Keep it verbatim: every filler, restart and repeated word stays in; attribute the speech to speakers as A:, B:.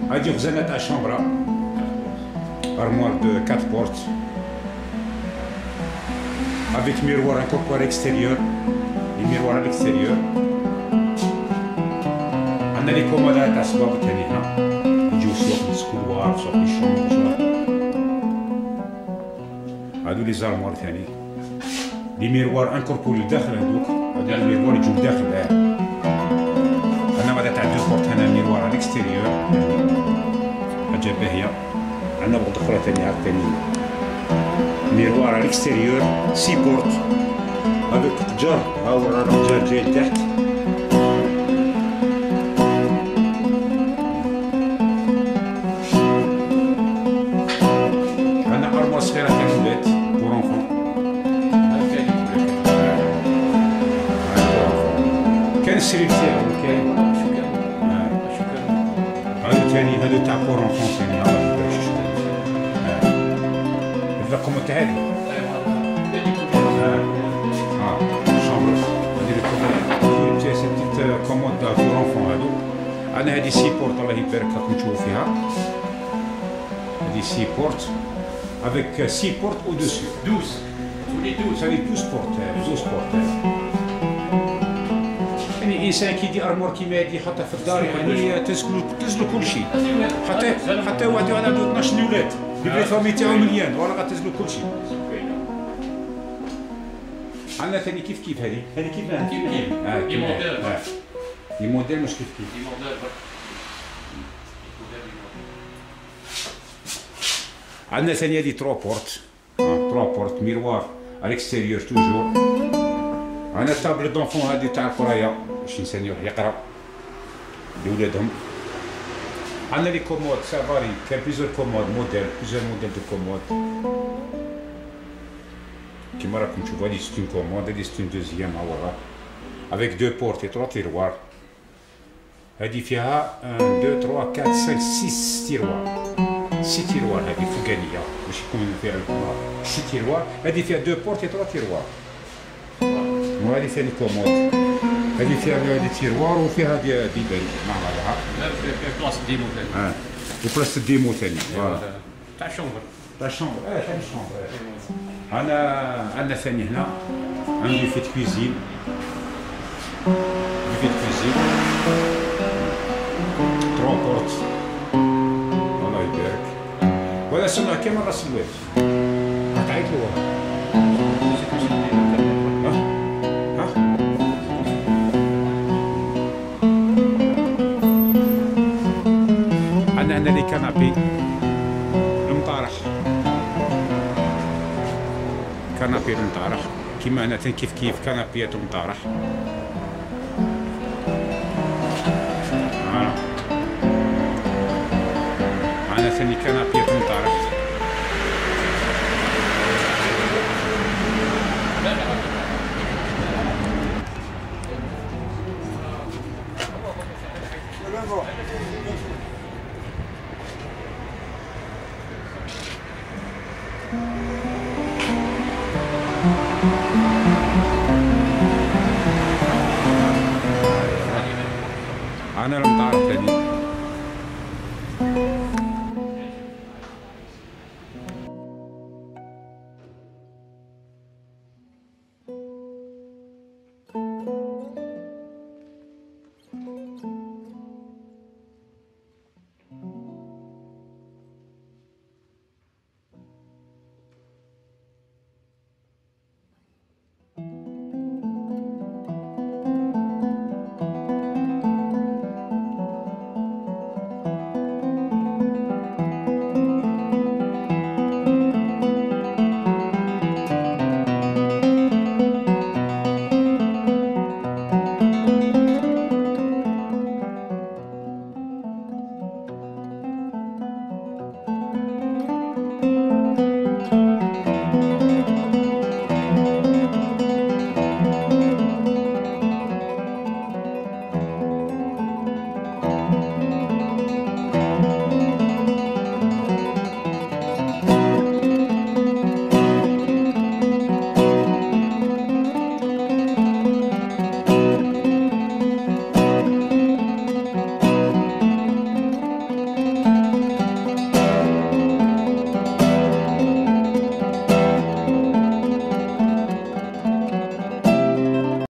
A: هادي خزانة تاع شامبرا armoire de quatre portes avec miroir incorporé extérieur et miroir à l'extérieur. عندنا لي كومودات تاع الصبابط هاني هنا يجيو سواق السكولوار سواق لي شومبر. هادو لي زارموار ثاني لي ميروار انكوربوري لداخل هادوك هادو لي ميروار يجيو لداخل. عندنا بعدا تاع دو بورت هنا ميروار على الاكستيريور حاجة باهية. عندنا بورت أخرى ثاني عاوتاني ميروار على الاكستيريور سي بورت هذوك جار هاو راه جار جاي لتحت. عندنا أرموار صغيرة تاع الولاد بور أونفون. كاين السرير تاعو كاين هادو تاني هادو تاع بور أونفون ثاني هاو هذا كومود تاع هادي اه شامبر هادي لي كومود تاع سي بتيت كومود بور أونفون هادو. عندنا هادي سي بورت الله يبارك راكم تشوفوا فيها هادي سي بورت avec six portes au-dessus. douze. Tous les douze. Ça fait douze portes. douze portes. يعني الانسان كي يدير ارمور كيما هادي يحطها في الدار يعني تنزلو تنزلو كل شيء. حتى حتى واحد عنده اثناش ولاد يبغي فامي تاعو مليان ولا غتنزلو كل شيء. عندنا ثاني كيف كيف هذه هذه كيف كيف كيف اه لي موديل اه لي موديل مش كيف كيف لي موديل. عندنا ثاني هذه تروا بورت تروا بورت ميروار على الاكستيريور توجور. عندنا تابل دونفون هذه تاع القرايه باش الانسان يروح يقرا لولادهم. عندنا لي كومود سافاري كاين بليزيور كومود موديل بليزيور موديل دو كومود كيما راكم تشوفوا هادي سيت اون كومود هادي سيت اون دوزيام ها ورا افيك دو بورت اي تروا تيروار. هادي فيها واحد اثنين ثلاثة أربعة خمسة ستة تيروار سي تيروار هادي فوقانيه باش يكون فيها الكومود سي تيروار. هادي فيها دو بورت اي تروا تيروار وهادي ثاني كومود هادي فيها دي تيروار وفيها دي ديبان مع بعضها بلاصه ديمو ثاني اه وبلاصه ديمو ثاني فوالا تاع شومبر تاع شومبر اه تاع شومبر. انا عندنا ثاني هنا عندي فيت كويزين فيت كويزين تروا بورت الله يبارك. ولا سمع كيما راس الوالد تعيط له عندنا لي كنابي المطارح كنابي المطارح كيما هنا كيف كيف كنابيات المطارح. ها عندنا ثاني كنابيات المطارح.
B: Thank you.